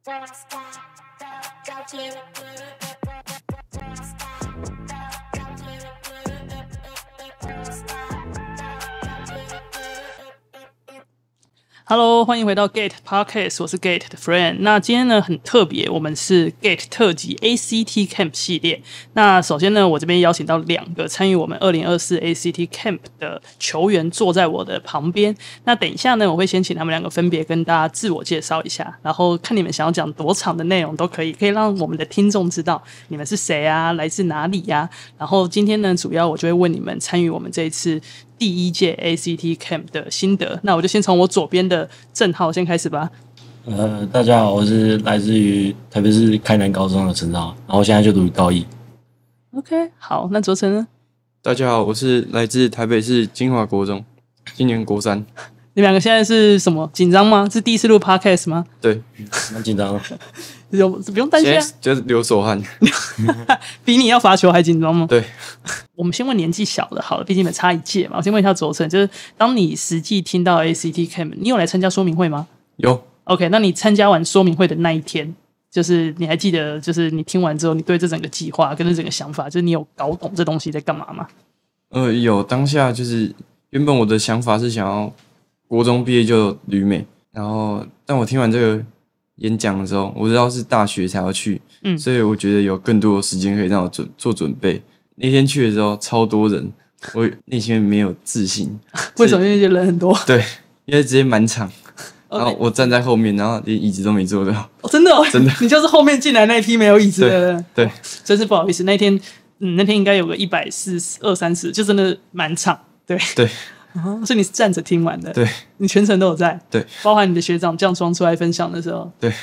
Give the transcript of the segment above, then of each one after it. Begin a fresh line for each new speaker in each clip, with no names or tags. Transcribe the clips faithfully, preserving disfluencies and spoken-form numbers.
Don't stop, go, go get it, get it, don't stop, go, go get it, get it, don't stop, go, go get it, get it.
Hello， 欢迎回到 Gate Podcast， 我是 Gate 的 Friend。那今天呢很特别，我们是 Gate 特辑 A C T Camp 系列。那首先呢，我这边邀请到两个参与我们二零二四 A C T Camp 的球员坐在我的旁边。那等一下呢，我会先请他们两个分别跟大家自我介绍一下，然后看你们想要讲多长的内容都可以，可以让我们的听众知道你们是谁啊，来自哪里呀、啊。然后今天呢，主要我就会问你们参与我们这一次第一届 A C T Camp 的心得。那我就先从我左边的郑浩先开始吧。
呃，大家好，我是来自于台北市开南高中的陈浩，然后现在就读高一。
OK， 好，那卓成呢？
大家好，我是来自台北市金华国中，今年国三。
你们两个现在是什么紧张吗？是第一次录 Podcast 吗？
对，
蛮紧张的。
有不用担心啊，
就是流手汗。
比你要罚球还紧张吗？
对，
我们先问年纪小的好了，毕竟你们差一届嘛。我先问一下卓成，就是当你实际听到 A C T Camp， 你有来参加说明会吗？
有。
OK， 那你参加完说明会的那一天，就是你还记得，就是你听完之后，你对这整个计划跟这整个想法，就是你有搞懂这东西在干嘛吗？
呃，有。当下就是原本我的想法是想要国中毕业就旅美，然后但我听完这个演讲的时候，我知道是大学才要去，嗯，所以我觉得有更多的时间可以让我准做准备。那天去的时候超多人，我内心没有自信。
为什么？因为人很多。
对，因为直接满场。然后我站在后面，然后连椅子都没坐到。
哦，真的、哦，
真的，
你就是后面进来那一批没有椅子的人。
对，对
真是不好意思。那天，嗯，那天应该有个一百四十二三十，就真的满场。对
对、
哦，所以你是站着听完的。
对，
你全程都有在。
对，
包含你的学长降霜出来分享的时候。
对。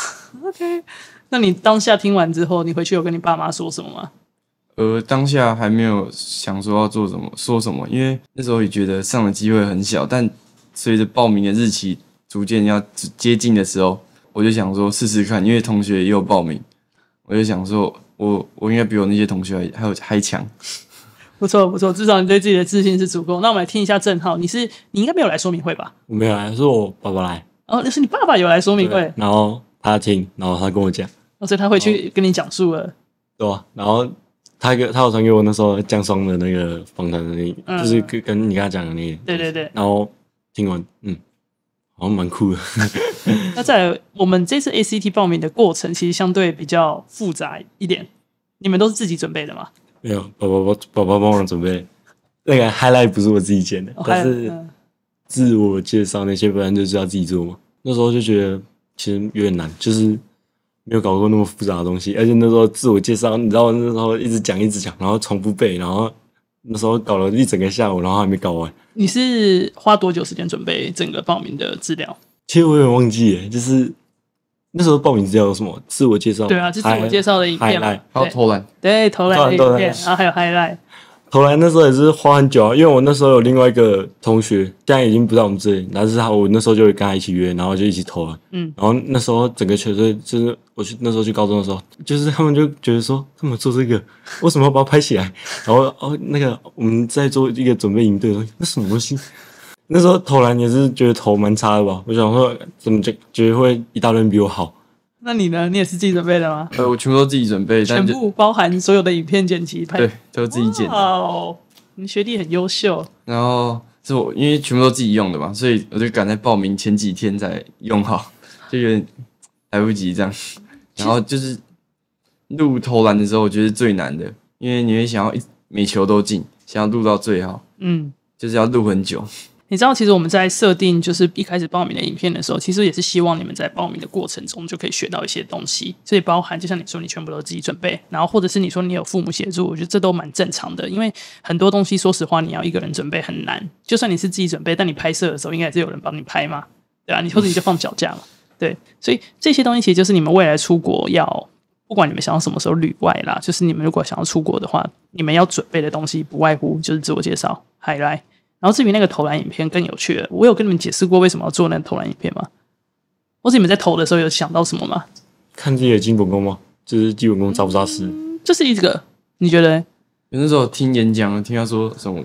OK， 那你当下听完之后，你回去有跟你爸妈说什么吗？
呃，当下还没有想说要做什么，说什么，因为那时候也觉得上的机会很小，但随着报名的日期逐渐要接近的时候，我就想说试试看，因为同学也有报名，我就想说我我应该比我那些同学还还有还强。
不错不错，至少你对自己的自信是足够。那我们来听一下郑浩，你是你应该没有来说明会吧？
我没有来，是我爸爸来。
哦，那是你爸爸有来说明会，
然后他听，然后他跟我讲，
哦，所以他会去跟你讲述了，
对啊，然后他给他有传给我那时候降霜的那个访谈的那个、嗯，就是跟跟你跟他讲的那个，
对对对，
然后听完，嗯。好像蛮酷的。
那再来，我们这次 A C T 报名的过程其实相对比较复杂一点。你们都是自己准备的吗？
没有，爸爸爸爸帮我准备。那个 highlight 不是我自己剪的，哦、但是自我介绍那些本来就是要自己做嘛。那时候就觉得其实有点难，就是没有搞过那么复杂的东西，而且那时候自我介绍，你知道那时候一直讲一直讲，然后重复背，然后那时候搞了一整个下午，然后还没搞完。
你是花多久时间准备整个报名的资料？
其实我有点忘记耶，就是那时候报名资料有什么？自我介绍，
对啊，是自我介绍的影片嘛，
还有投篮，
对，投篮的影片，然后还有 highlight。
投篮那时候也是花很久啊，因为我那时候有另外一个同学，现在已经不在我们这里，但是他我那时候就跟他一起约，然后就一起投了。嗯，然后那时候整个球队就是我去那时候去高中的时候，就是他们就觉得说，他们做这个为什么要把它拍起来？然后哦，那个我们在做一个准备营队，那什么东西？那时候投篮也是觉得投蛮差的吧，我想说怎么就觉得会一大堆人比我好。
那你呢？你也是自己准备的吗？
呃，我全部都自己准备，
全部包含所有的影片剪辑拍，
对，都自己剪。
哦，你学弟很优秀。
然后是我因为全部都自己用的嘛，所以我就赶在报名前几天才用好，就有点来不及这样。然后就是录投篮的时候，我觉得最难的，因为你会想要一每球都进，想要录到最好，嗯，就是要录很久。
你知道，其实我们在设定就是一开始报名的影片的时候，其实也是希望你们在报名的过程中就可以学到一些东西，所以包含就像你说，你全部都自己准备，然后或者是你说你有父母协助，我觉得这都蛮正常的，因为很多东西说实话，你要一个人准备很难。就算你是自己准备，但你拍摄的时候应该也是有人帮你拍嘛，对啊，你或者你就放脚架嘛，对，所以这些东西其实就是你们未来出国要，不管你们想要什么时候旅外啦，就是你们如果想要出国的话，你们要准备的东西不外乎就是自我介绍 highlight。然后至于那个投篮影片更有趣了，我有跟你们解释过为什么要做那个投篮影片吗？或者你们在投的时候有想到什么吗？
看自己的基本功吗？就是基本功扎不扎实？
嗯，这是一个，你觉得？
那时候听演讲，听他说什么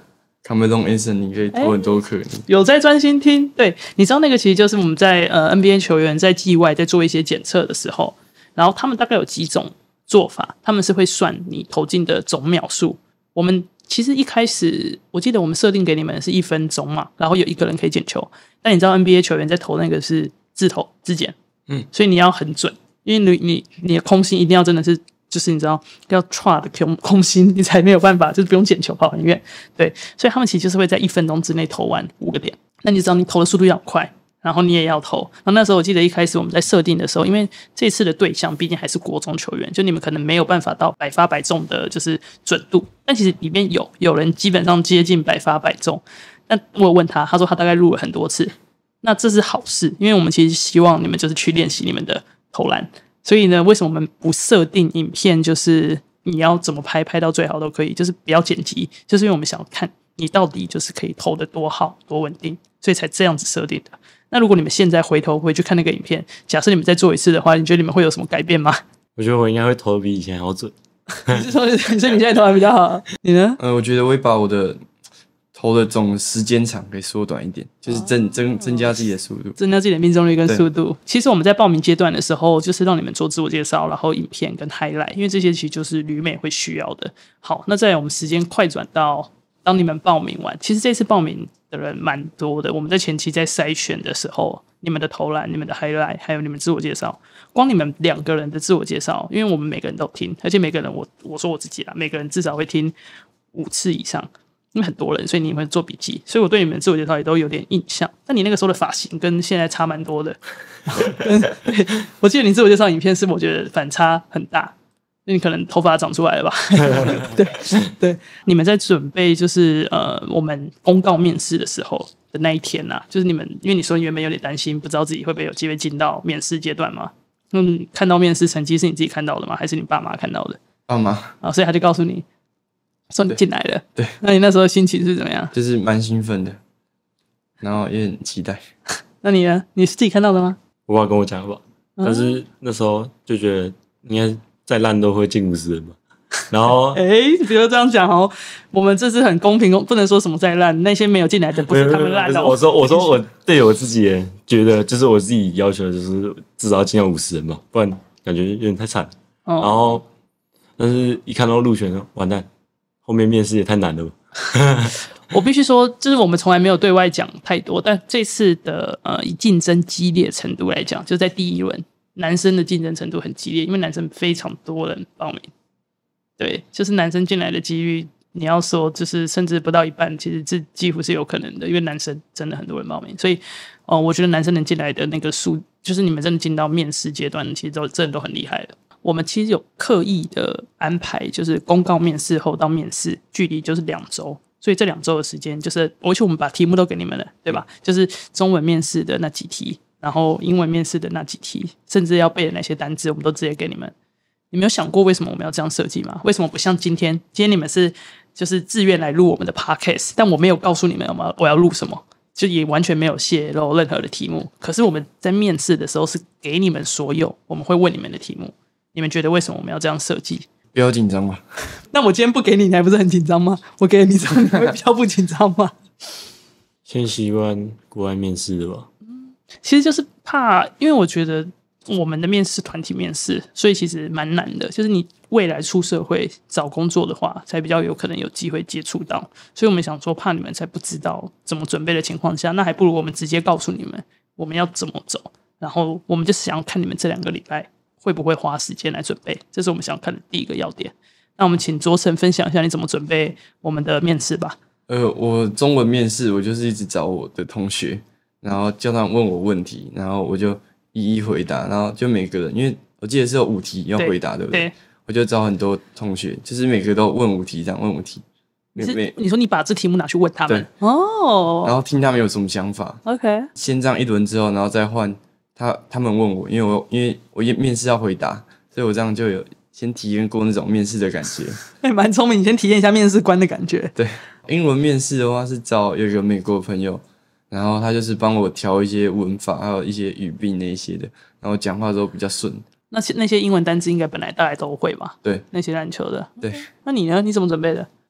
Cameron Anthony 你可以投很多颗，
有在专心听。对，你知道那个其实就是我们在呃 N B A 球员在季外在做一些检测的时候，然后他们大概有几种做法，他们是会算你投进的总秒数。我们其实一开始我记得我们设定给你们是一分钟嘛，然后有一个人可以捡球，但你知道 N B A 球员在投那个是自投自捡，嗯，所以你要很准，因为你你你的空心一定要真的是。就是你知道要 try 的空空心，你才没有办法，就是不用捡球跑很远。对，所以他们其实就是会在一分钟之内投完五个点。那你知道你投的速度要快，然后你也要投。然后那时候我记得一开始我们在设定的时候，因为这次的对象毕竟还是国中球员，就你们可能没有办法到百发百中的就是准度，但其实里面有有人基本上接近百发百中。但我有问他，他说他大概录了很多次，那这是好事，因为我们其实希望你们就是去练习你们的投篮。所以呢，为什么我们不设定影片？就是你要怎么拍，拍到最好都可以，就是不要剪辑，就是因为我们想看你到底就是可以投的多好、多稳定，所以才这样子设定的。那如果你们现在回头回去看那个影片，假设你们再做一次的话，你觉得你们会有什么改变吗？
我觉得我应该会投的比以前还要准。
你是说，所以你现在投的比较好？你呢？
呃，我觉得我会把我的投的总时间长可以缩短一点，就是增增增加自己的速度，
增加自己的命中率跟速度。其实我们在报名阶段的时候，就是让你们做自我介绍，然后影片跟 highlight， 因为这些其实就是旅美会需要的。好，那在我们时间快转到当你们报名完，其实这次报名的人蛮多的。我们在前期在筛选的时候，你们的投篮、你们的 highlight， 还有你们自我介绍，光你们两个人的自我介绍，因为我们每个人都听，而且每个人我我说我自己啦，每个人至少会听五次以上。因为很多人，所以你会做笔记，所以我对你们的自我介绍也都有点印象。但你那个时候的发型跟现在差蛮多的，对，我记得你自我介绍影片是我觉得反差很大，因为你可能头发长出来了吧？对对，你们在准备就是呃我们公告面试的时候的那一天啊，就是你们因为你说你原本有点担心，不知道自己会不会有机会进到面试阶段嘛？嗯，看到面试成绩是你自己看到的吗？还是你爸妈看到的？
爸妈
啊，所以他就告诉你。说你进来了，
对，
那你那时候心情是怎么样？
就是蛮兴奋的，然后也很期待。
那你呢？你是自己看到的吗？
我爸跟我讲吧，嗯、但是那时候就觉得应该再烂都会进五十人吧。然后，
哎、欸，不要这样讲哦，我们这是很公平，不能说什么再烂，那些没有进来的不是他们烂的、哦。
我说，我说我对我自己也觉得，就是我自己要求，就是至少要进到五十人嘛，不然感觉有点太惨。哦、然后，但是一看到入选了，完蛋。后面面试也太难了吧
我必须说，就是我们从来没有对外讲太多，但这次的呃以竞争激烈程度来讲，就在第一轮，男生的竞争程度很激烈，因为男生非常多人报名，对，就是男生进来的几率，你要说就是甚至不到一半，其实这几乎是有可能的，因为男生真的很多人报名，所以哦、呃，我觉得男生能进来的那个数，就是你们真的进到面试阶段，其实都真的都很厉害了。我们其实有刻意的安排，就是公告面试后到面试距离就是两周，所以这两周的时间就是，而且我们把题目都给你们了，对吧？就是中文面试的那几题，然后英文面试的那几题，甚至要背的那些单字，我们都直接给你们。你没有想过为什么我们要这样设计吗？为什么不像今天？今天你们是就是自愿来录我们的 podcast， 但我没有告诉你们我要录什么，就也完全没有泄露任何的题目。可是我们在面试的时候是给你们所有，我们会问你们的题目。你们觉得为什么我们要这样设计？
不要紧张吧。
那我今天不给你，你还不是很紧张吗？我给了你之后，你会比较不紧张吗？
先习惯国外面试的吧。
其实就是怕，因为我觉得我们的面试团体面试，所以其实蛮难的。就是你未来出社会找工作的话，才比较有可能有机会接触到。所以我们想说，怕你们在不知道怎么准备的情况下，那还不如我们直接告诉你们我们要怎么走。然后我们就想要看你们这两个礼拜会不会花时间来准备，这是我们想要看的第一个要点。那我们请卓成分享一下你怎么准备我们的面试吧。
呃，我中文面试，我就是一直找我的同学，然后叫他们问我问题，然后我就一一回答，然后就每个人，因为我记得是有五题要回答， 对, 对不对？对，我就找很多同学，就是每个都问五题，这样问五题。
你, 你说你把这题目拿去问他们，哦，
然后听他们有什么想法。
OK，
先这样一轮之后，然后再换他他们问我，因为我因为我面试要回答，所以我这样就有先体验过那种面试的感觉。
哎、欸，蛮聪明，你先体验一下面试官的感觉。
对，英文面试的话是找有一个美国朋友，然后他就是帮我调一些文法，还有一些语病那一些的，然后讲话都比较顺。
那些那些英文单字应该本来大家都会吧？
对，
那些篮球的。
对，
那你呢？你怎么准备的？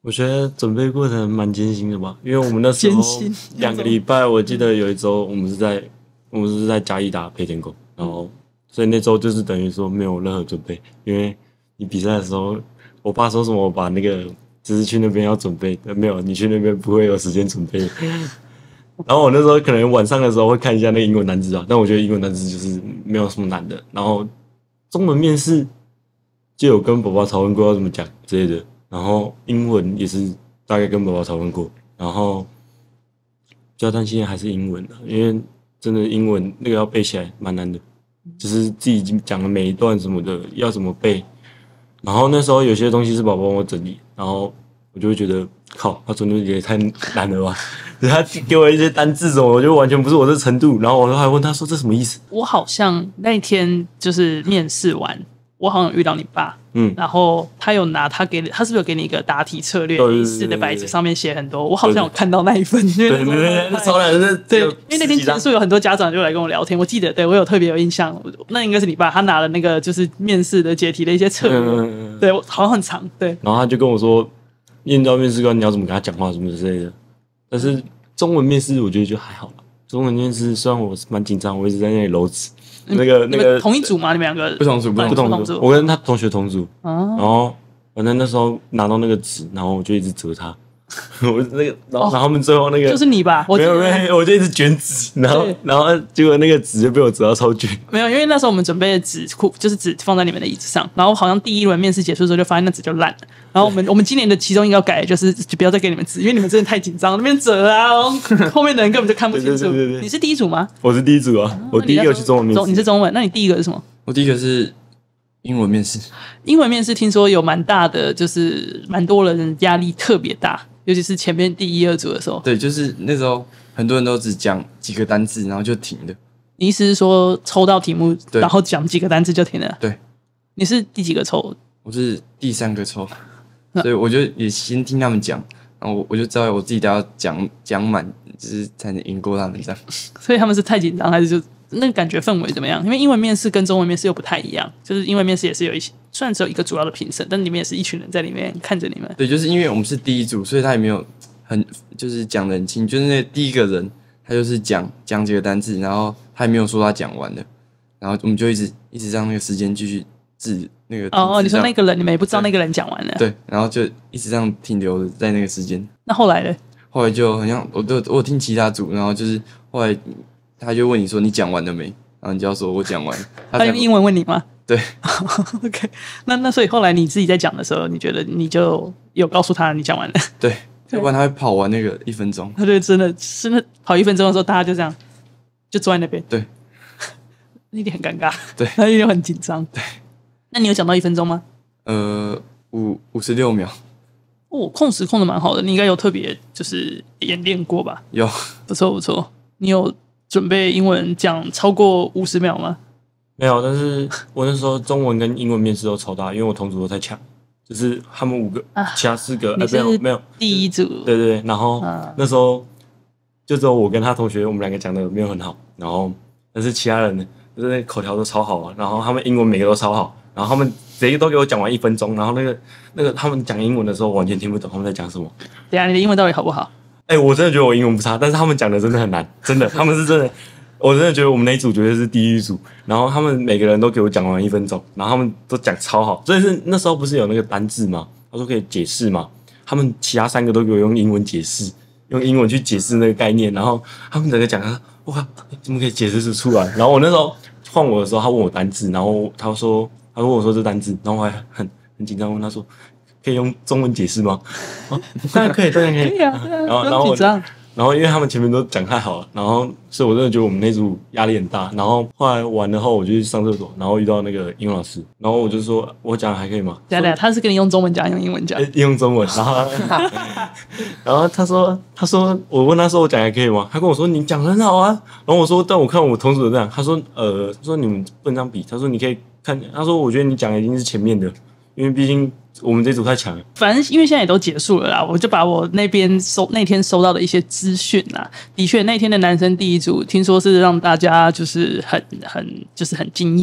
我觉得准备过程蛮艰辛的吧，因为我们那时候
艰辛
两个礼拜，我记得有一周我们是在我们是在嘉义打配天宫，然后所以那周就是等于说没有任何准备，因为你比赛的时候，我爸说什么我把那个只是去那边要准备，没有你去那边不会有时间准备。然后我那时候可能晚上的时候会看一下那个英文单字啊，但我觉得英文单字就是没有什么难的。然后中文面试就有跟宝宝讨论过要怎么讲之类的。然后英文也是大概跟宝宝讨论过，然后比较担心的还是英文的，因为真的英文那个要背起来蛮难的，就是自己已经讲了每一段什么的要怎么背，然后那时候有些东西是宝宝帮我整理，然后我就会觉得靠，他整理也太难了吧，他给我一些单字什么，我就完全不是我这程度，然后我还问他说这什么意思？
我好像那一天就是面试完，我好像有遇到你爸。嗯，然后他有拿他给你，他是不是有给你一个答题策略 A 四的白纸，上面写很多？我好像有看到那一份，对
对对，那超难的，
对，因为那天结束有很多家长就来跟我聊天，我记得，对我有特别有印象，那应该是你爸，他拿了那个就是面试的解题的一些策略，嗯、对，好像很长，对。
然后他就跟我说，验到面试官你要怎么跟他讲话什么之类的，但是中文面试我觉得就还好了。中文面试虽然我蛮紧张，我一直在那里揉纸。那个那个
同一组吗？你们两个
不同组，不
同同组。我跟他同学同组，哦、然后反正那时候拿到那个纸，然后我就一直折它。我那个，然后、哦、然后他们最后那个
就是你吧？我
没有没有，我就一直卷纸，然后然后结果那个纸就被我折到超卷。
没有，因为那时候我们准备的纸库就是纸放在你们的椅子上，然后好像第一轮面试结束的时候就发现那纸就烂了。然后我们我们今年的其中一个要改的就是就不要再给你们纸，因为你们真的太紧张，那边折啊，后面的人根本就看不清楚。对对对对对，你是第一组吗？
我是第一组啊，哦、我第一个去中文面试。
你是中文，那你第一个是什么？
我第一个是英文面试。
英文面试听说有蛮大的，就是蛮多人压力特别大。尤其是前面第一二组的时候，
对，就是那时候很多人都只讲几个单字，然后就停了。
你意思是说抽到题目，然后讲几个单字就停了？
对。
你是第几个抽？
我是第三个抽，所以我就也先听他们讲，然后我就知道我自己都要讲讲满，就是才能赢过他们这样。
所以他们是太紧张，还是就那个感觉氛围怎么样？因为英文面试跟中文面试又不太一样，就是英文面试也是有一些。虽然只有一个主要的评审，但里面也是一群人在里面看着你们。
对，就是因为我们是第一组，所以他也没有很就是讲得很清，就是那第一个人他就是讲讲几个单字，然后他也没有说他讲完的，然后我们就一直一直让那个时间继续治那个。
哦哦，你说那个人你们也不知道那个人讲完了。
对，然后就一直这样停留在那个时间。
那后来呢？
后来就好像我都我有听其他组，然后就是后来他就问你说你讲完了没？然后你就要说我讲完。
他, 他用英文问你吗？
对
，OK， 那那所以后来你自己在讲的时候，你觉得你就有告诉他你讲完了？
对，要不然他会跑完那个一分钟。
他就真的真的跑一分钟的时候，大家就这样就坐在那边，
对，
那一定很尴尬，
对，
那一定很紧张，
对。
那你有讲到一分钟吗？
呃，五五十六秒。
哦，控时控的蛮好的，你应该有特别就是演练过吧？
有，
不错不错。你有准备英文讲超过五十秒吗？
没有，但是我那时候中文跟英文面试都超大，因为我同组都太强，就是他们五个，啊、其他四个，
你是
没有没有
第一组，
对对对，然后、啊、那时候就只有我跟他同学，我们两个讲的没有很好，然后但是其他人呢，就是那口条都超好啊，然后他们英文每个都超好，然后他们直接都给我讲完一分钟，然后那个那个他们讲英文的时候，我完全听不懂他们在讲什么。
对啊，你的英文到底好不好？
哎、欸，我真的觉得我英文不差，但是他们讲的真的很难，真的，他们是真的。我真的觉得我们那一组绝对是第一组，然后他们每个人都给我讲完一分钟，然后他们都讲超好，所以是那时候不是有那个单字吗？他说可以解释嘛，他们其他三个都给我用英文解释，用英文去解释那个概念，然后他们整个讲啊，哇，怎么可以解释出来？然后我那时候换我的时候，他问我单字，然后他说他问我说这单字，然后我还很很紧张问他说可以用中文解释吗？啊，当然可以，当然可以，
可以啊，
然后然后我然后因为他们前面都讲太好了，然后所以我真的觉得我们那组压力很大。然后后来完了后，我就去上厕所，然后遇到那个英文老师，然后我就说我讲还可以吗？
对对，他是跟你用中文讲，用英文讲，
用中文。然后然后他说他说我问他说我讲还可以吗？他跟我说你讲很好啊。然后我说但我看我同组的这样，他说呃说你们不能这样比，他说你可以看，他说我觉得你讲的已经是前面的，因为毕竟我们这组太强了。
反正因为现在也都结束了啦，我就把我那边收那天收到的一些资讯啦，的确那天的男生第一组听说是让大家就是很很就是很惊艳，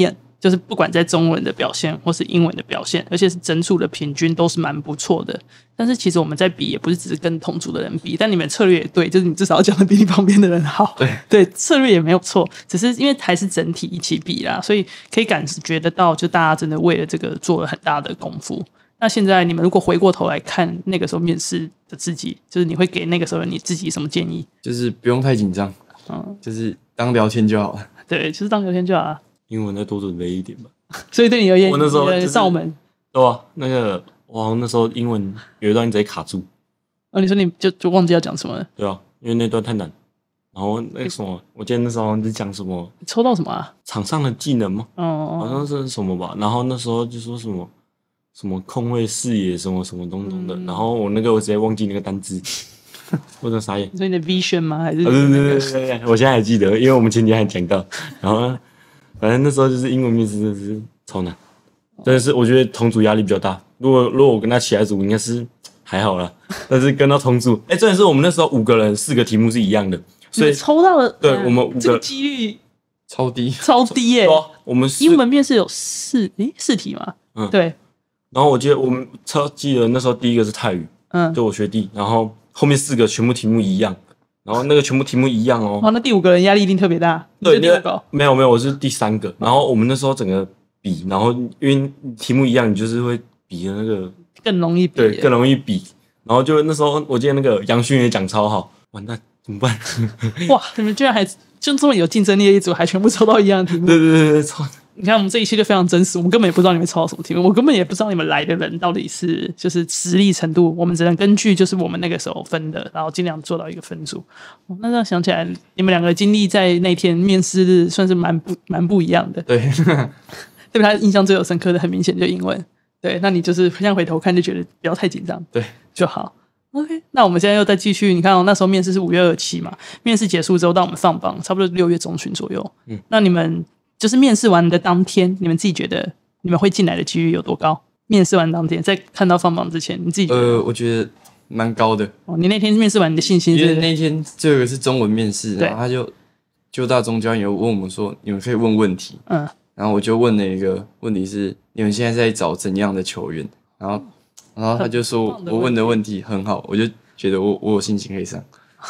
就是不管在中文的表现或是英文的表现，而且是整组的平均都是蛮不错的。但是其实我们在比也不是只是跟同组的人比，但你们策略也对，就是你至少要讲的比你旁边的人好。
对
对，策略也没有错，只是因为还是整体一起比啦，所以可以感觉得到，就大家真的为了这个做了很大的功夫。那现在你们如果回过头来看那个时候面试的自己，就是你会给那个时候你自己什么建议？
就是不用太紧张，嗯，就是当聊天就好了。
对，就是当聊天就好了。
英文再多准备一点吧。
所以对你而言，
我那时候就是
上门，
对啊，那个我好像那时候英文有一段直接卡住。
哦，你说你就就忘记要讲什么了？
对啊，因为那段太难。然后那个什么，我记得那时候是讲什么？
你抽到什么啊？
场上的技能吗？
哦，
好像是什么吧。然后那时候就说什么什么空位视野什么什么东东的。嗯、然后我那个我直接忘记那个单字，我真的傻眼。
你说你的 vision 吗？还是、
那個？对对对对对，我现在还记得，因为我们前天还讲到。然后呢，反正那时候就是英文面试真的是超难，真的是我觉得同组压力比较大。如果如果我跟他其他组应该是还好啦，但是跟到同组，哎、欸，真的是我们那时候五个人四个题目是一样的，所以
抽到了。
对、嗯、我们五个
这个几率
超低，
超低耶、欸。
我们
英文面试有四诶四题嘛？嗯，对。
然后我记得我们超记得那时候第一个是泰语，嗯，就我学弟，然后后面四个全部题目一样。然后那个全部题目一样哦，
哇，那第五个人压力一定特别大。
对，第五个没有没有，我是第三个。然后我们那时候整个比，然后因为题目一样，你就是会比的那个
更容易比，
对，更容易比。然后就那时候我记得那个杨勋也讲超好，完蛋怎么办？
哇，你们居然还就这么有竞争力的一组，还全部抽到一样的题目。
对对对对，超。
你看我们这一期就非常真实，我们根本也不知道你们抽到什么题目，我根本也不知道你们来的人到底是就是实力程度，我们只能根据就是我们那个时候分的，然后尽量做到一个分数。哦、那这样想起来，你们两个经历在那天面试日算是蛮不蛮不一样的。
对，
对他印象最有深刻的，很明显就英文。对，那你就是现在回头看就觉得不要太紧张，
对
就好。OK， 那我们现在又再继续，你看哦，那时候面试是五月二十七嘛，面试结束之后到我们放榜，差不多六月中旬左右。嗯，那你们。就是面试完的当天，你们自己觉得你们会进来的几率有多高？面试完当天，在看到放榜之前，你自己觉得？
呃，我觉得蛮高的。
哦，你那天面试完，你的信心是？
因为那天这个是中文面试，然后他就就大中教有问我们说，你们可以问问题。嗯。然后我就问了一个问题是，你们现在在找怎样的球员？然后，然后他就说我问的问题很好，我就觉得我我有信心可以上。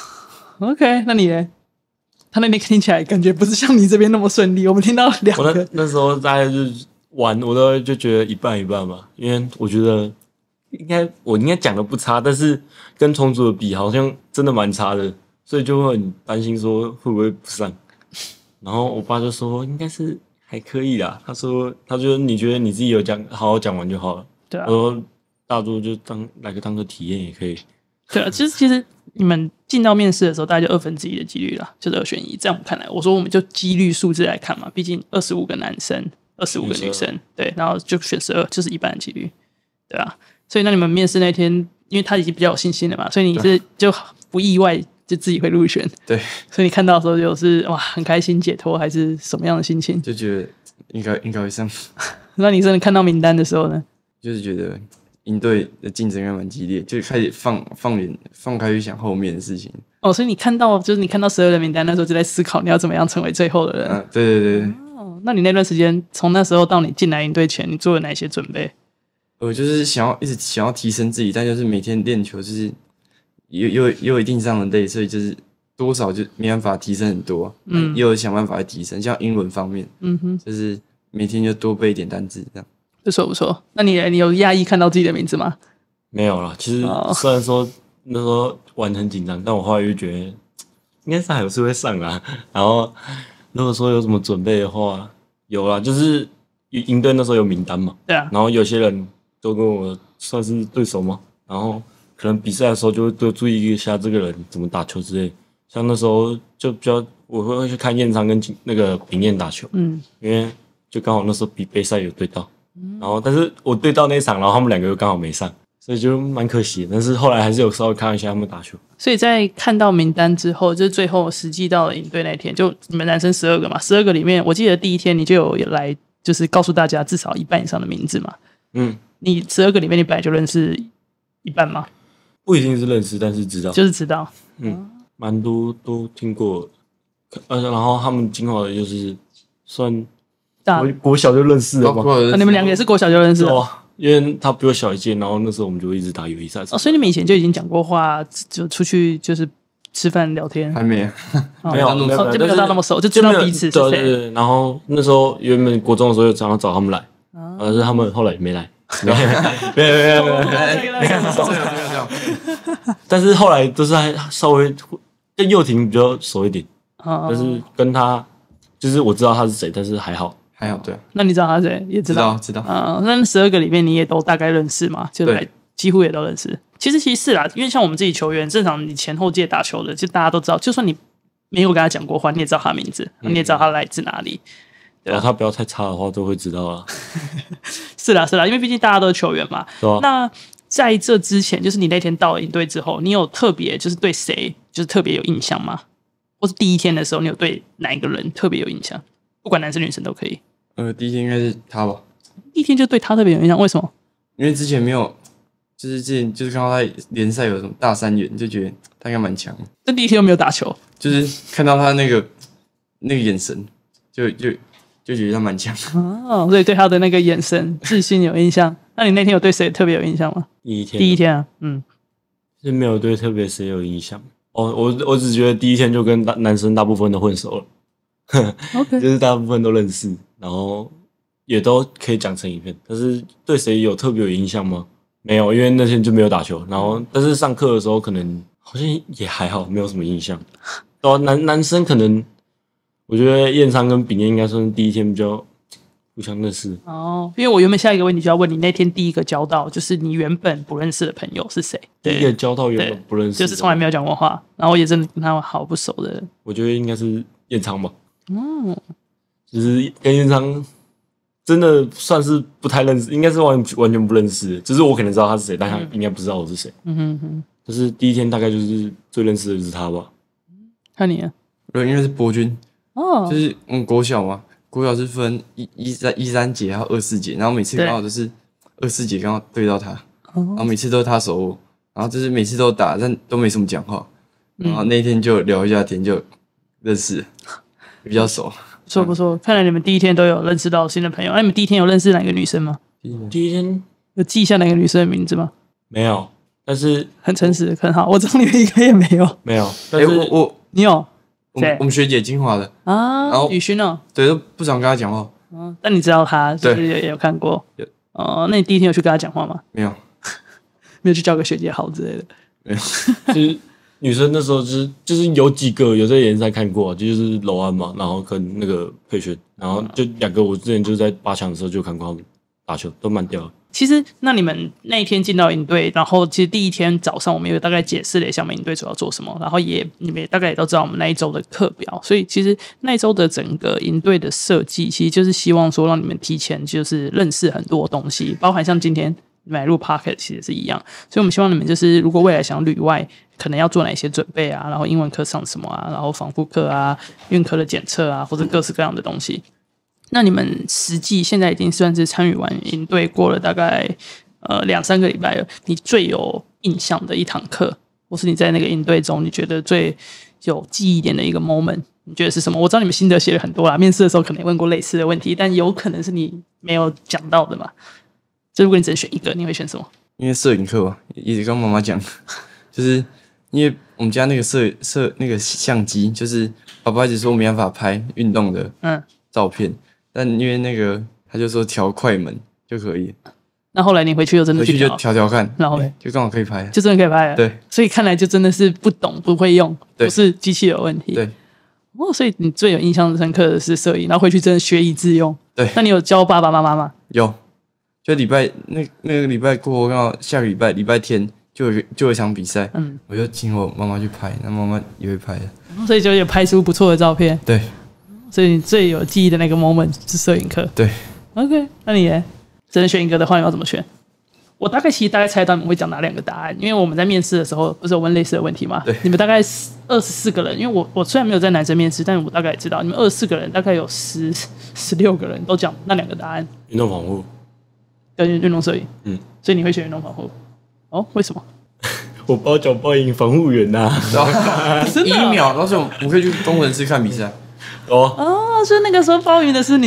OK， 那你呢？他那边听起来感觉不是像你这边那么顺利。我们听到两个，
我 那, 那时候大概就是玩，我都就觉得一半一半吧，因为我觉得应该我应该讲的不差，但是跟重组的比好像真的蛮差的，所以就会很担心说会不会不上。然后我爸就说应该是还可以啦，他说他觉得你觉得你自己有讲好好讲完就好了。
对啊，
我说大多就当来个当个体验也可以。
对啊，其实其实你们进到面试的时候，大概就二分之一的几率啦，就是二选一。在我们看来，我说我们就几率数字来看嘛，毕竟二十五个男生，二十五个女生，对，然后就选十二，就是一半的几率，对啊。所以那你们面试那天，因为他已经比较有信心了嘛，所以你是就不意外就自己会入选，
对。
所以你看到的时候就是哇，很开心解脱，还是什么样的心情？
就觉得应该应该会上。
那你真的看到名单的时候呢？
就是觉得。营队的竞争还蛮激烈，就开始放放眼放开去想后面的事情。
哦，所以你看到就是你看到十二人名单那时候就在思考你要怎么样成为最后的人。
嗯，对对对。
哦，那你那段时间从那时候到你进来营队前，你做了哪些准备？
我就是想要一直想要提升自己，但就是每天练球就是有有有一定上的累，所以就是多少就没办法提升很多。嗯，也有想办法去提升，像英文方面，嗯哼，就是每天就多背一点单字这样。
不错不错，那你你有讶异看到自己的名字吗？
没有啦，其实虽然说那时候玩很紧张，但我后来又觉得应该是还有是会上啦。然后如果说有什么准备的话，有啦，就是营队那时候有名单嘛，
对啊。
然后有些人都跟我算是对手嘛，然后可能比赛的时候就会多注意一下这个人怎么打球之类。像那时候就比较我会去看燕昌跟那个平燕打球，嗯，因为就刚好那时候比杯赛有对到。然后，但是我对到那一场，然后他们两个又刚好没上，所以就蛮可惜的。但是后来还是有稍微看一下他们打球。
所以在看到名单之后，就是最后实际到了营队那天，就你们男生十二个嘛，十二个里面，我记得第一天你就有来，就是告诉大家至少一半以上的名字嘛。嗯，你十二个里面，你本来就认识一半吗？
不一定是认识，但是知道，
就是知道。
嗯，蛮多都听过，呃，然后他们今后的就是算。
大
我国小就认识了嘛。
啊你们两个也是国小就认识了。
哦，因为他比我小一届，然后那时候我们就一直打友谊赛。
哦，所以你们以前就已经讲过话，就出去就是吃饭聊天。
还没、啊，
没有没有，
就没有到那么熟，就知道彼此是谁。
对对对。然后那时候原本国中的时候就常常找他们来，但是他们后来也没来。没有没有没有没有没有。但是后来都是还稍微跟佑廷比较熟一点，但是跟他就是我知道他是谁，但是还好
还好，对。
那你知道他是谁？也知道
知道。
啊，那十二个里面你也都大概认识嘛？就来几乎也都认识。其实其实是啦，因为像我们自己球员，正常你前后届打球的，就大家都知道，就算你没有跟他讲过话，你也知道他名字，你也知道他来自哪里。
对啊，他不要太差的话，都会知道啦。
是啦是啦，因为毕竟大家都是球员嘛。
对啊。
那在这之前，就是你那天到了营队之后，你有特别就是对谁就是特别有印象吗？或是第一天的时候，你有对哪一个人特别有印象？不管男生女生都可以。
呃，第一天应该是他吧。
第一天就对他特别有印象，为什么？
因为之前没有，就是之前就是看到他联赛有什么大三元，就觉得他应该蛮强。
但第一天又没有打球，
就是看到他那个那个眼神，就就就觉得他蛮强。
哦，所以对他的那个眼神、自信有印象。那你那天有对谁特别有印象吗？
第一天，
第一天啊，嗯，
是没有对特别谁有印象。哦，我我只觉得第一天就跟男生大部分都混熟了。
OK，
就是大部分都认识，然后也都可以讲成一片。但是对谁有特别有印象吗？没有，因为那天就没有打球。然后，但是上课的时候可能好像也还好，没有什么印象。哦，男男生可能，我觉得燕昌跟炳彦应该算是第一天比较互相认识。
哦，因为我原本下一个问题就要问你，那天第一个交到就是你原本不认识的朋友是谁？
第一个交到原本不认识，
就是从来没有讲过话，然后也真的跟他好不熟的。
我觉得应该是燕昌吧。
嗯，
就是跟燕昌真的算是不太认识，应该是完完全不认识的。只是我可能知道他是谁，但他应该不知道我是谁。嗯哼哼。就是第一天大概就是最认识的就是他吧。
看你啊，
对，因为是博君
哦，
就是嗯国小嘛，国小是分一一三一三节还有二四节，然后每次刚好都是二四节刚好对到他，然后每次都是他守我，然后就是每次都打，但都没什么讲话，然后那一天就聊一下天就认识了。比较熟，
不错不错。看来你们第一天都有认识到新的朋友。那、啊、你们第一天有认识哪个女生吗？
第一天
有记一下哪个女生的名字吗？
没有，但是
很诚实，很好。我知道你们一个也没有，
没有。但是、
欸、我我
你有？
我们我们学姐金华的
啊，然后雨勋哦，
对，都不想跟她讲话。
嗯，但你知道她，就是也有看过。有哦，那你第一天有去跟她讲话吗？
没有，
没有去叫个学姐好之类的。
没有，
就是女生那时候就是就是有几个有在联赛看过，就是楼安嘛，然后跟那个佩璇，然后就两个我之前就在八强的时候就看过他们打球，都蛮屌的。
其实，那你们那一天进到营队，然后其实第一天早上我们有大概解释了一下我们营队主要做什么，然后也你们也大概也都知道我们那一周的课表，所以其实那一周的整个营队的设计，其实就是希望说让你们提前就是认识很多东西，包含像今天买入 Pocket 其实是一样，所以我们希望你们就是如果未来想旅外，可能要做哪些准备啊，然后英文课上什么啊，然后防护课啊、运科的检测啊，或者各式各样的东西。那你们实际现在已经算是参与完营队，过了大概呃两三个礼拜了。你最有印象的一堂课，或是你在那个营队中你觉得最有记忆点的一个 moment， 你觉得是什么？我知道你们心得写了很多啦，面试的时候可能也问过类似的问题，但有可能是你没有讲到的嘛。就如果你只能选一个，你会选什么？
因为摄影课吧，一直跟妈妈讲，就是因为我们家那个摄摄那个相机，就是爸爸一直说没办法拍运动的嗯照片。嗯，但因为那个，他就说调快门就可以。
那后来你回去又真的去
调，回去就调调看，
然后
就刚好可以拍，
就真的可以拍了。
对，
所以看来就真的是不懂不会用，不是机器有问题。
对，
哦，所以你最有印象深刻的是摄影，然后回去真的学以致用。
对，
那你有教爸爸妈妈吗？
有，就礼拜那那个礼拜过后，刚好下个礼拜礼拜天就有就有一场比赛，嗯，我就请我妈妈去拍，那妈妈也会拍的，
所以就有拍出不错的照片。
对。
所以你最有记忆的那个 moment 是摄影课。
对
，OK， 那你呢？只能选一个的话，你要怎么选？我大概其实大概猜到你们会讲哪两个答案，因为我们在面试的时候不是有问类似的问题吗？
对，
你们大概二十四个人，因为我我虽然没有在男生面试，但我大概也知道你们二十四个人，大概有十十六个人都讲那两个答案。
运动防护
跟运动摄影，
嗯，
所以你会选运动防护？哦，为什么？
我包脚包赢防护员呐、啊，
真的、啊？
一秒，到时候我们可以去工程师看比赛。
哦
哦，所以那个时候包赢的是你。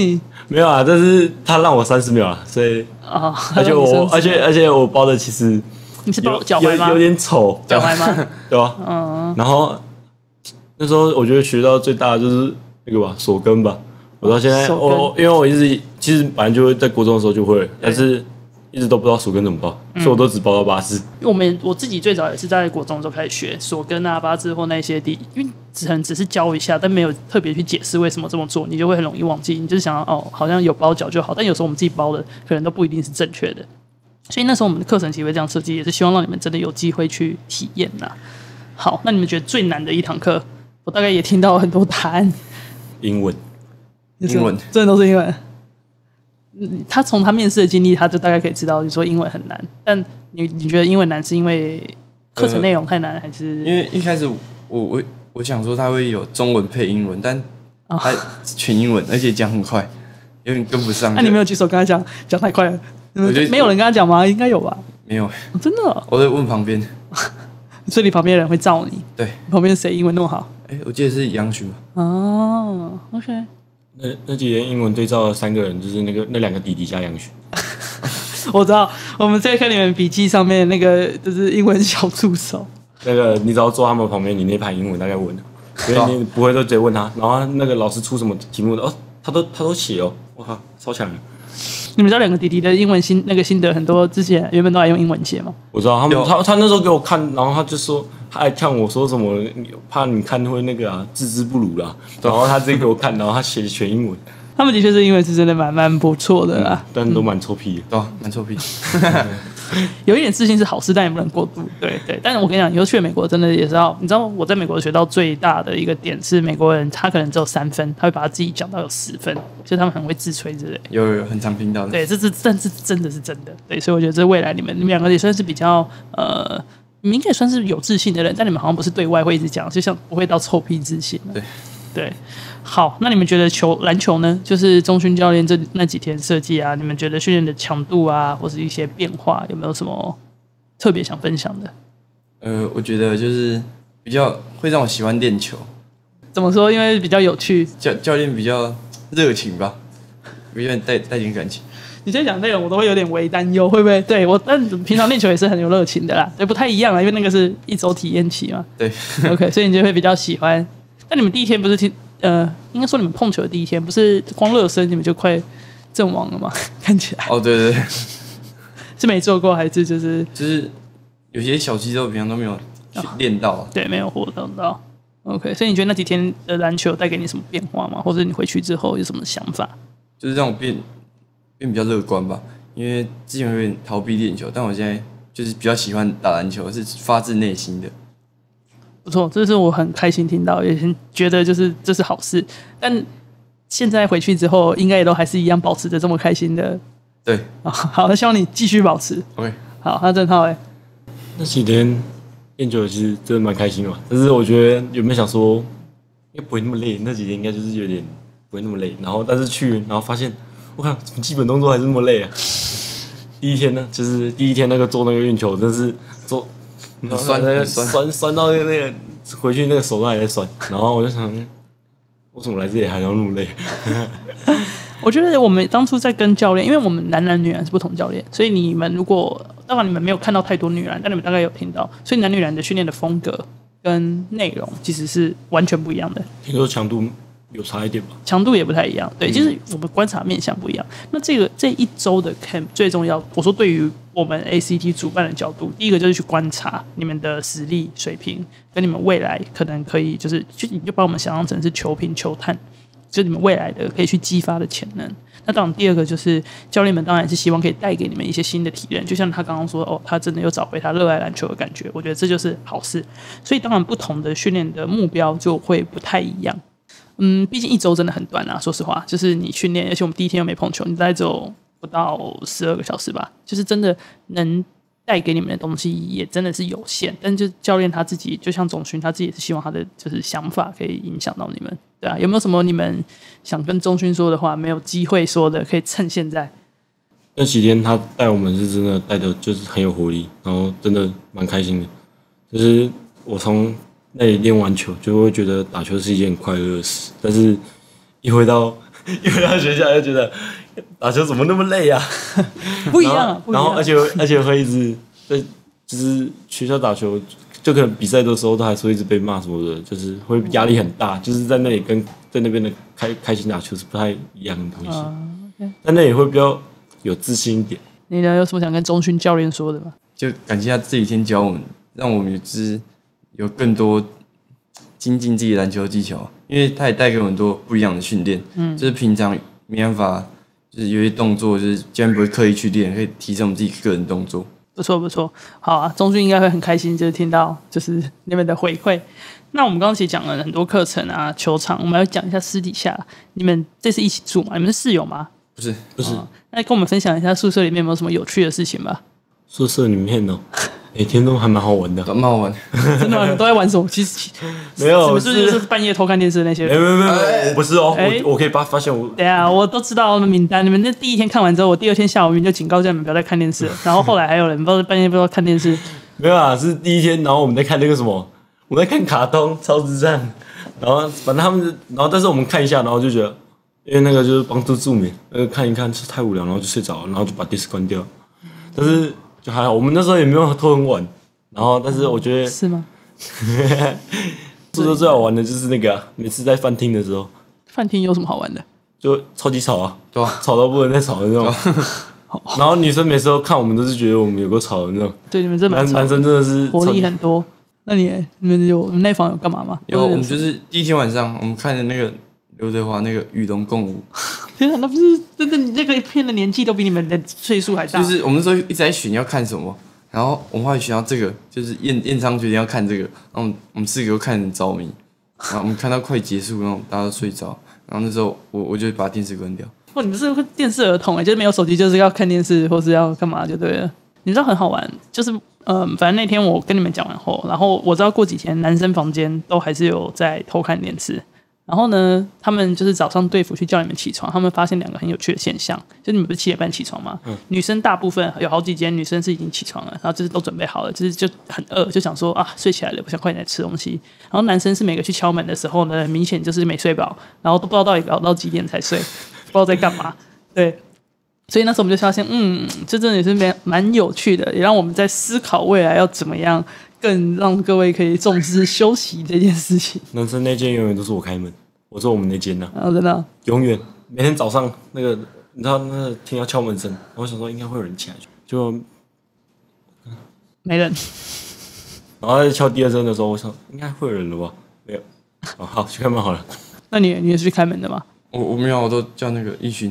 没有啊，但是他让我三十秒啊，所以
啊，
而且我而且而且我包的其实
你是包
有
脚踝吗？
有有点丑，
脚踝吗？
对吧？嗯，然后那时候我觉得学到最大的就是那个吧，锁根吧。我到现在，
锁根
我因为我一直其实本来就会在国中的时候就会，但是一直都不知道锁根怎么包，所以我都只包到八字。
我们我自己最早也是在国中的时候开始学锁根啊、八字或那些地，因为只能只是教一下，但没有特别去解释为什么这么做，你就会很容易忘记。你就是想要哦，好像有包脚就好，但有时候我们自己包的可能都不一定是正确的。所以那时候我们的课程其实会这样设计，也是希望让你们真的有机会去体验呐。好，那你们觉得最难的一堂课，我大概也听到了很多答案。
英文，
英文
真的都是英文。嗯，他从他面试的经历，他就大概可以知道，你说英文很难。但你你觉得英文难是因为课程内容太难，还是
因为一开始我我我想说他会有中文配英文，但他全英文，而且讲很快，有点跟不上。
那、啊、你没有举手跟他讲，讲太快了。
我觉得
没有人跟他讲吗？应该有吧？
没有，
哦、真的、哦。
我在问旁边，
所以你旁边的人会罩你。
对，
旁边谁英文那么好？
哎、欸，我记得是杨旭。
哦 ，OK。
那那几天英文对照了三个人，就是那个那两个弟弟加杨旭。
我知道，我们在看你们笔记上面那个就是英文小助手。
那个你只要坐他们旁边，你那盘英文大概稳了，因为你不会都直接问他，然后那个老师出什么题目的哦，他都他都写哦，我靠，超强的。
你们知道两个弟弟的英文心那个心得很多，之前原本都还用英文写吗？
我知道他们他他那时候给我看，然后他就说他还看我说什么，怕你看会那个啊置之不如啦，然后他直接给我看，然后他写全英文。
他们的确是英文是真的蛮蛮不错的啦，
嗯、但都蛮臭屁的，
对、嗯，蛮臭屁。
有一点自信是好事，但也不能过度。对对，但是我跟你讲，以后去美国真的也是要，你知道我在美国学到最大的一个点是，美国人他可能只有三分，他会把他自己讲到有十分，所以他们很会自吹之类。
有有很常听到的。
对，这这但是真的是真的。对，所以我觉得这未来你们你们两个也算是比较呃，你们应该也算是有自信的人，但你们好像不是对外会一直讲，就像不会到臭屁自信。
对
对。好，那你们觉得球篮球呢？就是中勋教练这那几天设计啊，你们觉得训练的强度啊，或是一些变化，有没有什么特别想分享的？
呃，我觉得就是比较会让我喜欢练球。
怎么说？因为比较有趣，
教教练比较热情吧，有点带带点感情。
你在讲内容，我都会有点微担忧，会不会？对我，但平常练球也是很有热情的啦，对，不太一样啦，因为那个是一周体验期嘛。
对
，OK， 所以你就会比较喜欢。但你们第一天不是听？呃，应该说你们碰球的第一天，不是光热身你们就快阵亡了吗？看起来。
哦，对对对，
是没做过还是就是
就是有些小肌肉平常都没有练到、
哦，对，没有活动到。OK， 所以你觉得那几天的篮球带给你什么变化吗？或者你回去之后有什么想法？
就是让我变变比较乐观吧，因为之前有点逃避练球，但我现在就是比较喜欢打篮球，是发自内心的。
不错，这是我很开心听到，也觉得就是这是好事。但现在回去之后，应该也都还是一样保持着这么开心的。
对，
哦、好，那希望你继续保持。
OK，
好，那郑浩哎，
那几天练球其实真的蛮开心的嘛，但是我觉得有没有想说，应该不会那么累，那几天应该就是有点不会那么累。然后但是去，然后发现，我看怎么基本动作还是那么累啊。第一天呢，就是第一天那个做那个运球，真是做。
很酸，很酸，
酸酸到那个那个回去那个手都还在酸，然后我就想，为什么来这里还要那么累？
我觉得我们当初在跟教练，因为我们男篮女篮是不同教练，所以你们如果当然你们没有看到太多女篮，但你们大概有听到，所以男女篮的训练的风格跟内容其实是完全不一样的。
听说强度有差一点吧？
强度也不太一样，对，就是我们观察面向不一样。那这个这一周的 camp 最重要，我说对于我们 A C T 主办的角度，第一个就是去观察你们的实力水平，跟你们未来可能可以就是就你就把我们想象成是球评球探，就是你们未来的可以去激发的潜能。那当然，第二个就是教练们当然是希望可以带给你们一些新的体验，就像他刚刚说，哦，他真的又找回他热爱篮球的感觉，我觉得这就是好事。所以当然，不同的训练的目标就会不太一样。嗯，毕竟一周真的很短啊，说实话，就是你训练，而且我们第一天又没碰球，你大概只有不到十二个小时吧，就是真的能带给你们的东西也真的是有限。但就教练他自己，就像总勋他自己也是希望他的就是想法可以影响到你们，对啊，有没有什么你们想跟钟勋说的话，没有机会说的，可以趁现在？
那几天他带我们是真的带的，就是很有活力，然后真的蛮开心的。就是我从那里练完球，就会觉得打球是一件很快乐的事，但是一回到因为到学校就觉得打球怎么那么累啊？
不一样啊，不一样。
然后而且而且会一直在就是学校打球，就可能比赛的时候都还是会一直被骂什么的，就是会压力很大，就是在那里跟在那边的开开心打球是不太一样的东西。
嗯 okay、
在那里会比较有自信一点。
你呢？有什么想跟中训教练说的吗？
就感谢他这几天教我们，让我们有知有更多精进自己的篮球技巧，因为他也带给我们很多不一样的训练，嗯，就是平常没办法，就是有些动作就是教练不会刻意去练，可以提升我们自己个人动作。
不错不错，好啊，中训应该会很开心，就是听到就是你们的回馈。那我们刚刚其实讲了很多课程啊，球场，我们要讲一下私底下，你们这次一起住嘛？你们是室友吗？
不是
不是、
哦，那跟我们分享一下宿舍里面有没有什么有趣的事情吧？
宿舍里面哦，每天都还蛮好玩的，
蛮好玩。
真的吗？你们都在玩什么？其实
没有，
是不是就是半夜偷看电视的那些？
没有没有没有，我不是哦，
欸、
我我可以发发现我。
对啊，我都知道名单。你们那第一天看完之后，我第二天下午明就警告叫你们不要再看电视了。然后后来还有人不知道半夜不知道看电视。
没有啊，是第一天，然后我们在看那个什么，我们在看卡通，超智障。然后反正他们，然后但是我们看一下，然后就觉得，因为那个就是帮助助眠，呃，看一看是太无聊，然后就睡着了，然后就把电视关掉。但是就还好，我们那时候也没有拖很晚。然后，但是我觉得
是吗？
宿舍最好玩的就是那个、啊，每次在饭厅的时候，
饭厅有什么好玩的？
就超级吵啊，
对啊，
吵到不能再吵的那种。然后女生每次都看我们都是觉得我们有够吵的那种。
对，你们这
男男生真的是
活力很多。那你你们有你们那房有干嘛吗？
有，我们就是第一天晚上，我们看的那个刘德华那个《与龙共舞》。
天啊，那不是真的？你这个片的年纪都比你们的岁数还大。
就是我们那时候一直在选要看什么。然后我们后来选到这个，就是燕燕昌决定要看这个，然后我们四个都看得很着迷，然后我们看到快结束，然后大家都睡着，然后那时候我我就把电视关掉。
哇，你们是电视儿童哎，就是没有手机，就是要看电视或是要干嘛就对了。你知道很好玩，就是嗯、呃，反正那天我跟你们讲完后，然后我知道过几天男生房间都还是有在偷看电视。然后呢，他们就是早上队服去叫你们起床，他们发现两个很有趣的现象，就是你们不是七点半起床吗？嗯、女生大部分有好几间女生是已经起床了，然后就是都准备好了，就是就很饿，就想说啊睡起来了，不想快点来吃东西。然后男生是每个去敲门的时候呢，明显就是没睡饱，然后都不知道到底熬到几点才睡，不知道在干嘛。对，所以那时候我们就发现，嗯，这真的也是蛮蛮有趣的，也让我们在思考未来要怎么样。更让各位可以重视休息这件事情。
男生那间永远都是我开门，我说我们那间呢、
啊，真的、啊，
永远每天早上那个，你知道那个听到敲门声，然后我想说应该会有人起来，就
没人。
然后在敲第二声的时候，我想应该会有人了吧？没有，哦，好去开门好了。
那你你也是去开门的吗？
我我没有，我都叫那个一勋，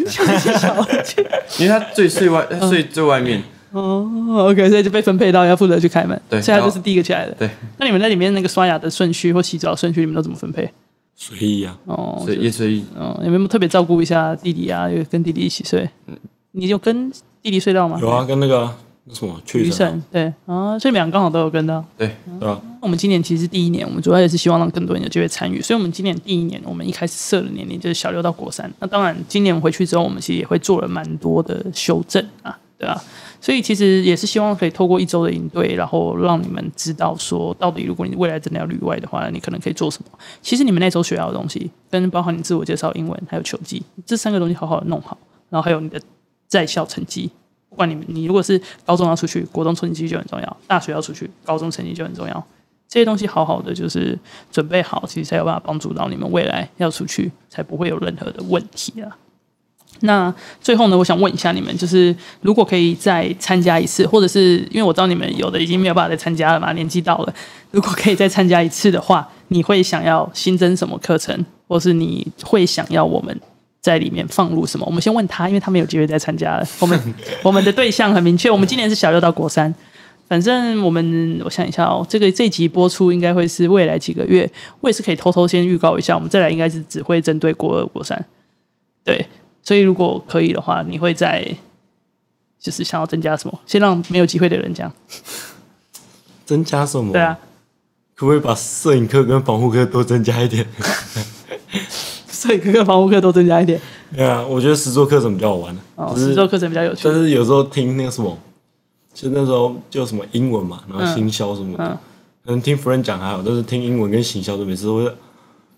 因为他最睡外，他睡最外面。
哦 ，OK， 所以就被分配到要负责去开门，
对，
所以他就是第一个起来的。
对，
那你们在里面那个刷牙的顺序或洗澡的顺序，你们都怎么分配？
随意啊，
哦，
所以也随意。
哦，有没有特别照顾一下弟弟啊？有跟弟弟一起睡？嗯，你有跟弟弟睡到吗？
有啊，跟那个那什么
余生，对啊，所以你们俩刚好都有跟到。
对，
对啊。
我们今年其实是第一年，我们主要也是希望让更多人有机会参与，所以我们今年第一年，我们一开始设的年龄就是小六到国三。那当然，今年回去之后，我们其实也会做了蛮多的修正啊，对啊。所以其实也是希望可以透过一周的营队，然后让你们知道说，到底如果你未来真的要旅外的话，你可能可以做什么。其实你们那周学到的东西，跟包含你自我介绍、英文还有球技这三个东西，好好的弄好，然后还有你的在校成绩。不管你们，你如果是高中要出去，国中成绩就很重要；大学要出去，高中成绩就很重要。这些东西好好的就是准备好，其实才有办法帮助到你们未来要出去，才不会有任何的问题啊。那最后呢，我想问一下你们，就是如果可以再参加一次，或者是因为我知道你们有的已经没有办法再参加了嘛，年纪到了，如果可以再参加一次的话，你会想要新增什么课程，或是你会想要我们在里面放入什么？我们先问他，因为他们有机会再参加了。我们我们的对象很明确，我们今年是小六到国三。反正我们我想一下哦，这个这一集播出应该会是未来几个月，我也是可以偷偷先预告一下，我们再来应该是只会针对国二、国三，对。所以如果可以的话，你会在就是想要增加什么？先让没有机会的人讲。
增加什么？
对啊，
可不可以把摄影课跟防护课都增加一点？
摄影课跟防护课都增加一点。
对啊，我觉得实作课程比较好玩的。
哦，实作课程比较有趣。
但是有时候听那个什么，就那时候就什么英文嘛，然后行销什么的，嗯嗯、可能听 friend 讲还好，但是听英文跟行销的每次都会。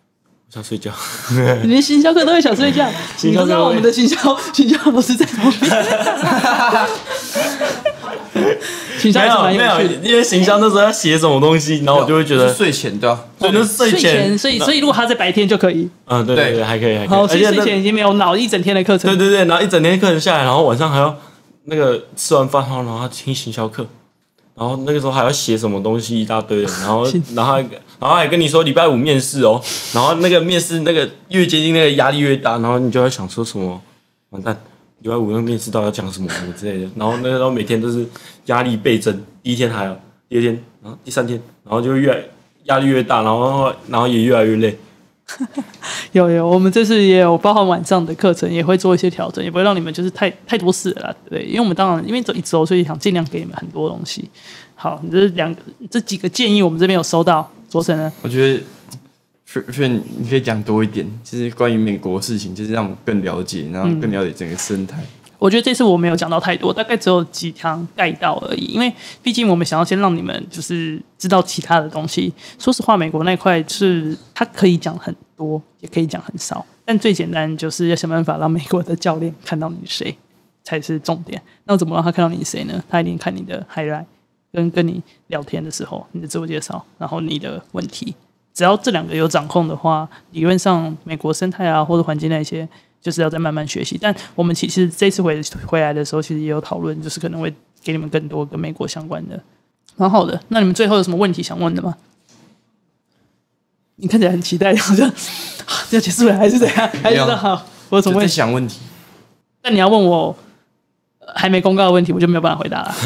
想睡觉。
你连行销课都会想睡觉，
行销课
你不知道我们的行销行销老师在旁边。行销
没
也是蛮
有没有，
有趣的。
因为行销那时候要写什么东西，然后我就会觉得
是，睡前对啊，
对，那是睡
睡
前，
前，所以所以如果他在白天就可以。
嗯，对对对，
对
还可以还可以，
好，所以睡
而且那
前已经没有脑一整天的课程。
对对对，然后一整天课程下来，然后晚上还要那个吃完饭后，然后要听行销课，然后那个时候还要写什么东西一大堆的，然后然后还然后还跟你说礼拜五面试哦，然后那个面试那个越接近那个压力越大，然后你就会想说什么完蛋，礼拜五那个面试到底要讲什么什么之类的，然后那个时候每天都是压力倍增，第一天还有，第二天，然后第三天，然后就越来压力越大，然后然后也越来越累。
有有，我们这次也有包含晚上的课程，也会做一些调整，也不会让你们就是太太多事了啦，对，因为我们当然因为走一周，所以想尽量给你们很多东西。好，你这两个这几个建议，我们这边有收到。卓成呢？
我觉得轩轩你可以讲多一点，就是关于美国的事情，就是让我更了解，然后更了解整个生态。
我觉得这次我没有讲到太多，大概只有几条盖到而已。因为毕竟我们想要先让你们就是知道其他的东西。说实话，美国那块是它可以讲很多，也可以讲很少，但最简单就是要想办法让美国的教练看到你是谁才是重点。那我怎么让他看到你是谁呢？他一定看你的 highlight， 跟跟你聊天的时候，你的自我介绍，然后你的问题。只要这两个有掌控的话，理论上美国生态啊或者环境那些。就是要再慢慢学习，但我们其实这次回回来的时候，其实也有讨论，就是可能会给你们更多跟美国相关的，蛮好的。那你们最后有什么问题想问的吗？你看起来很期待，好像要结束了还是怎样？还是说好？我有什么问
在
题？
想问题？
但你要问我还没公告的问题，我就没有办法回答了。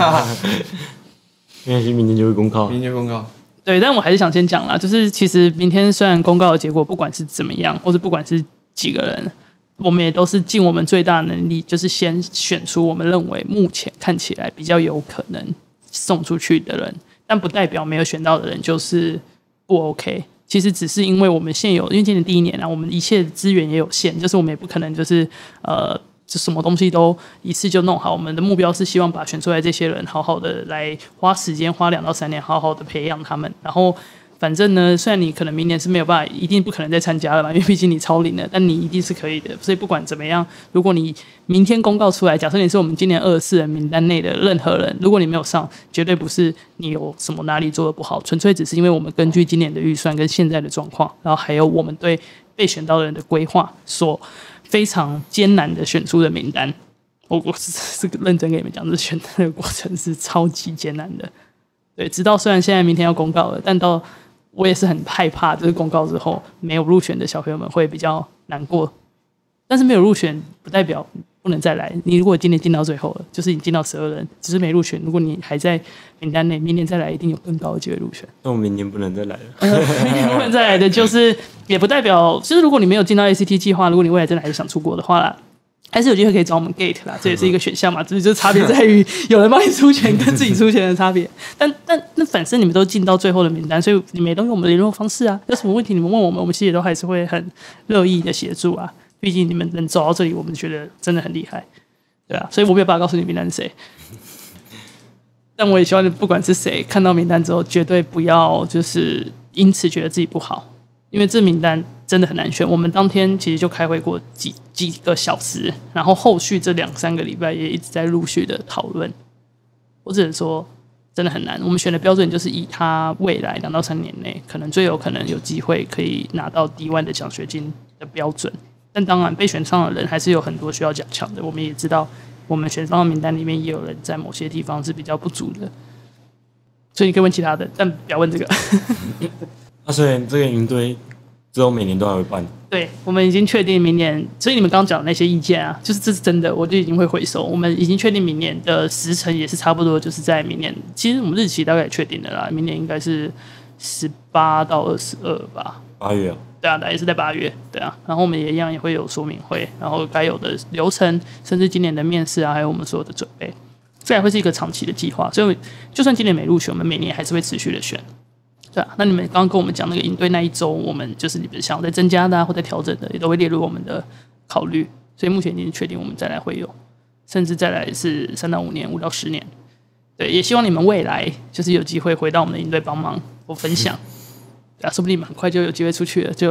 没关系，明天就会公告。
明天公告。
对，但我还是想先讲啦，就是其实明天虽然公告的结果不管是怎么样，或者不管是几个人，我们也都是尽我们最大的能力，就是先选出我们认为目前看起来比较有可能送出去的人，但不代表没有选到的人就是不 OK。其实只是因为我们现有，因为今年第一年啊，我们一切资源也有限，就是我们也不可能就是呃，就什么东西都一次就弄好。我们的目标是希望把选出来这些人好好的来花时间，花两到三年，好好的培养他们，然后。反正呢，虽然你可能明年是没有办法，一定不可能再参加了嘛，因为毕竟你超龄了，但你一定是可以的。所以不管怎么样，如果你明天公告出来，假设你是我们今年二十四人名单内的任何人，如果你没有上，绝对不是你有什么哪里做的不好，纯粹只是因为我们根据今年的预算跟现在的状况，然后还有我们对被选到的人的规划，所非常艰难的选出的名单。我我是是认真跟你们讲，这选单的过程是超级艰难的。对，直到虽然现在明天要公告了，但到我也是很害怕，就是公告之后没有入选的小朋友们会比较难过。但是没有入选不代表不能再来。你如果今年进到最后了，就是你进到十二人，只是没入选。如果你还在名单内，明年再来一定有更高的机会入选。
那我明年不能再来了。
明年不能再来的，就是也不代表，就是如果你没有进到 A C T 计划，如果你未来真的还是想出国的话啦。还是有机会可以找我们 Gate 啦，这也是一个选项嘛，只是就差别在于有人帮你出钱跟自己出钱的差别。但但那反正你们都进到最后的名单，所以你们也都有我们的联络方式啊。有什么问题你们问我们，我们其实也都还是会很乐意的协助啊。毕竟你们能走到这里，我们觉得真的很厉害，对啊。所以我没有办法告诉你名单是谁，但我也希望你不管是谁，看到名单之后，绝对不要就是因此觉得自己不好，因为这名单真的很难选。我们当天其实就开会过几几个小时，然后后续这两三个礼拜也一直在陆续的讨论。我只能说，真的很难。我们选的标准就是以他未来两到三年内可能最有可能有机会可以拿到 D 一 的奖学金的标准。但当然，被选上的人还是有很多需要加强的。我们也知道，我们选上的名单里面也有人在某些地方是比较不足的。所以你可以问其他的，但不要问这个。
啊，所以这个营队之后每年都还会办。
对，我们已经确定明年，所以你们刚刚讲的那些意见啊，就是这是真的，我就已经会回收。我们已经确定明年的时程也是差不多，就是在明年。其实我们日期大概也确定了啦，明年应该是十八到二十二吧。
八月啊。
对啊，也是在八月。对啊，然后我们也一样也会有说明会，然后该有的流程，甚至今年的面试啊，还有我们所有的准备，这还会是一个长期的计划。所以就算今年没入选，我们每年还是会持续的选。对啊，那你们刚刚跟我们讲那个营队那一周，我们就是你们想要再增加的啊，或者调整的，也都会列入我们的考虑。所以目前已经确定我们再来会有，甚至再来是三到五年、五到十年。对，也希望你们未来就是有机会回到我们的营队帮忙或分享。对啊，说不定你们很快就有机会出去了，就有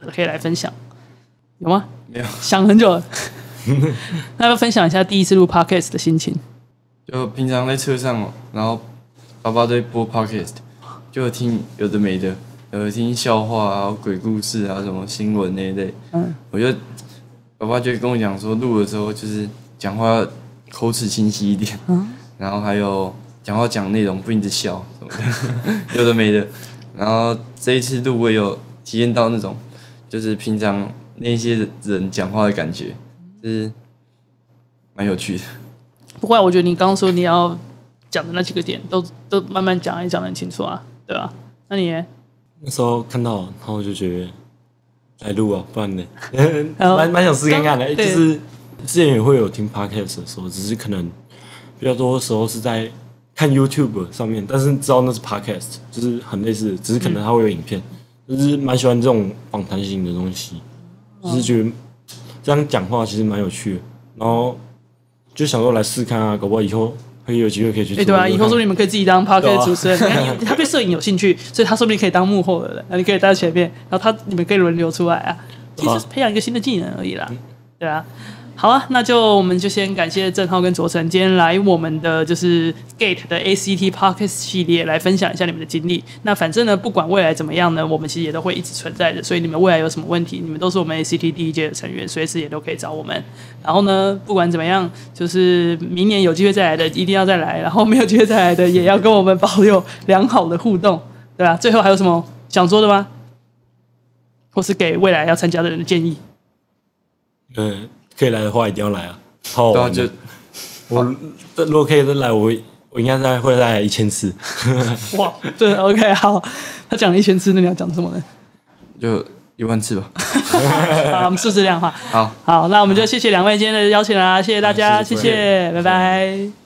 可以来分享，有吗？
没有，
想很久了。那要分享一下第一次录 podcast 的心情。
就平常在车上哦，然后爸爸在播 podcast， 就有听有的没的，有听笑话啊、鬼故事啊、什么新闻那一类。嗯，我就爸爸就跟我讲说，录的时候就是讲话要口齿清晰一点，嗯，然后还有讲话讲内容不一直笑什么的，有的没的。然后这一次录我也有体验到那种，就是平常那些人讲话的感觉，就是蛮有趣的。
不过我觉得你刚刚说你要讲的那几个点，都都慢慢讲，也讲得很清楚啊，对吧？那你呢？
那时候看到，然后我就觉得来录啊，不然呢，蛮蛮想试看看的。就是之前也会有听 podcast 的时候，只是可能比较多时候是在看 YouTube 上面，但是知道那是 podcast， 就是很类似的，只是可能它会有影片，嗯、就是蛮喜欢这种访谈型的东西，就是觉得这样讲话其实蛮有趣的，然后就想说来试看啊，搞不好以后会有机会可以去做。
哎、欸，对啊，以后说你们可以自己当 podcast 主持人，啊、他对摄影有兴趣，所以他说不定可以当幕后的人，你可以在前面，然后他你们可以轮流出来啊，其实是培养一个新的技能而已啦，对啊。好啊，那就我们就先感谢郑浩跟卓成今天来我们的就是 Gate 的 A C T Podcast 系列来分享一下你们的经历。那反正呢，不管未来怎么样呢，我们其实也都会一直存在的。所以你们未来有什么问题，你们都是我们 A C T 第一届的成员，随时也都可以找我们。然后呢，不管怎么样，就是明年有机会再来的一定要再来，然后没有机会再来的也要跟我们保有良好的互动，对吧？最后还有什么想说的吗？或是给未来要参加的人的建议？
嗯。可以来的话，一定要来啊！好，
对啊，就
我如果可以再来，我我应该再会再来一千次。
哇，对 ，OK， 好。他讲了一千次，那你要讲什么呢？
就一万次吧。
好，我们数字量化。
好，
好，那我们就谢谢两位今天的邀请啦，谢谢大家，谢谢，拜拜。